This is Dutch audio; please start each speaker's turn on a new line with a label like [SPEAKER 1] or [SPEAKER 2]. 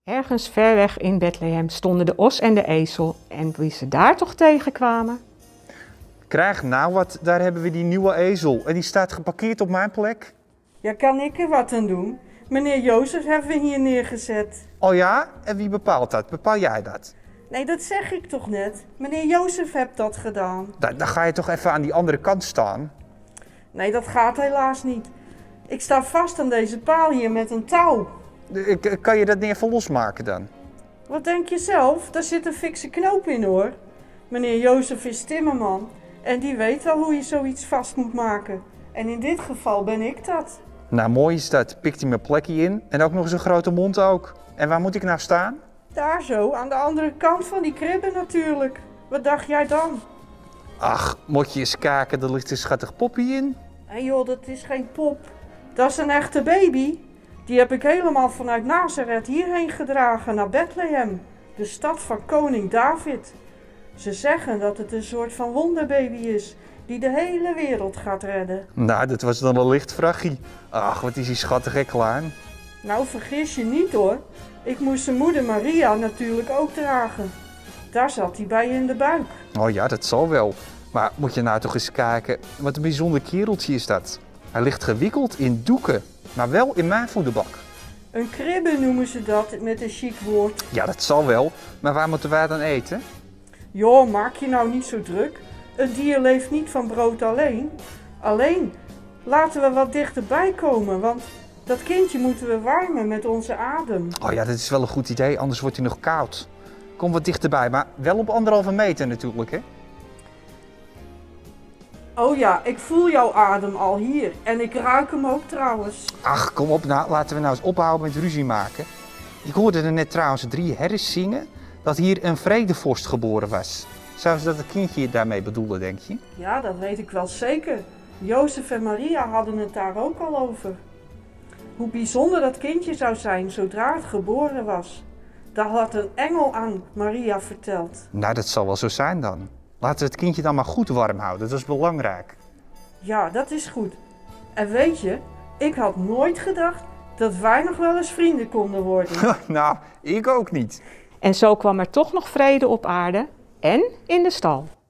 [SPEAKER 1] Ergens ver weg in Bethlehem stonden de os en de ezel en wie ze daar toch tegenkwamen?
[SPEAKER 2] Krijg nou wat, daar hebben we die nieuwe ezel en die staat geparkeerd op mijn plek.
[SPEAKER 3] Ja, kan ik er wat aan doen? Meneer Jozef hebben we hier neergezet.
[SPEAKER 2] Oh ja? En wie bepaalt dat? Bepaal jij dat?
[SPEAKER 3] Nee, dat zeg ik toch net. Meneer Jozef heeft dat gedaan.
[SPEAKER 2] Dan ga je toch even aan die andere kant staan?
[SPEAKER 3] Nee, dat gaat helaas niet. Ik sta vast aan deze paal hier met een touw.
[SPEAKER 2] Kan je dat niet even losmaken dan?
[SPEAKER 3] Wat denk je zelf? Daar zit een fikse knoop in hoor. Meneer Jozef is timmerman en die weet wel hoe je zoiets vast moet maken. En in dit geval ben ik dat.
[SPEAKER 2] Nou, mooi is dat. Pikt hij mijn plekje in en ook nog eens een grote mond ook. En waar moet ik nou staan?
[SPEAKER 3] Daar zo, aan de andere kant van die kribbe natuurlijk. Wat dacht jij dan?
[SPEAKER 2] Ach, moet je eens kijken, er ligt een schattig poppie in.
[SPEAKER 3] Hé joh, dat is geen pop. Dat is een echte baby. Die heb ik helemaal vanuit Nazareth hierheen gedragen naar Bethlehem. De stad van koning David. Ze zeggen dat het een soort van wonderbaby is. Die de hele wereld gaat redden.
[SPEAKER 2] Nou, dat was dan een licht vrachtje. Ach, wat is die schattig en klein.
[SPEAKER 3] Nou, vergis je niet hoor. Ik moest zijn moeder Maria natuurlijk ook dragen. Daar zat hij bij in de buik.
[SPEAKER 2] Oh ja, dat zal wel. Maar moet je nou toch eens kijken, wat een bijzonder kereltje is dat. Hij ligt gewikkeld in doeken, maar wel in mijn voederbak.
[SPEAKER 3] Een kribbe noemen ze dat met een chic woord.
[SPEAKER 2] Ja, dat zal wel. Maar waar moeten wij dan eten?
[SPEAKER 3] Joh, maak je nou niet zo druk. Een dier leeft niet van brood alleen. Alleen, laten we wat dichterbij komen, want dat kindje moeten we warmen met onze adem.
[SPEAKER 2] Oh ja, dat is wel een goed idee, anders wordt hij nog koud. Kom wat dichterbij, maar wel op 1,5 meter natuurlijk, hè?
[SPEAKER 3] Oh ja, ik voel jouw adem al hier en ik ruik hem ook trouwens.
[SPEAKER 2] Ach, kom op nou, laten we nou eens ophouden met ruzie maken. Ik hoorde er net trouwens 3 herders zingen dat hier een vredevorst geboren was. Zou ze dat het kindje daarmee bedoelen, denk je?
[SPEAKER 3] Ja, dat weet ik wel zeker. Jozef en Maria hadden het daar ook al over. Hoe bijzonder dat kindje zou zijn zodra het geboren was. Dat had een engel aan Maria verteld.
[SPEAKER 2] Nou, dat zal wel zo zijn dan. Laten we het kindje dan maar goed warm houden, dat is belangrijk.
[SPEAKER 3] Ja, dat is goed. En weet je, ik had nooit gedacht dat wij nog wel eens vrienden konden worden.
[SPEAKER 2] Nou, ik ook niet.
[SPEAKER 1] En zo kwam er toch nog vrede op aarde en in de stal.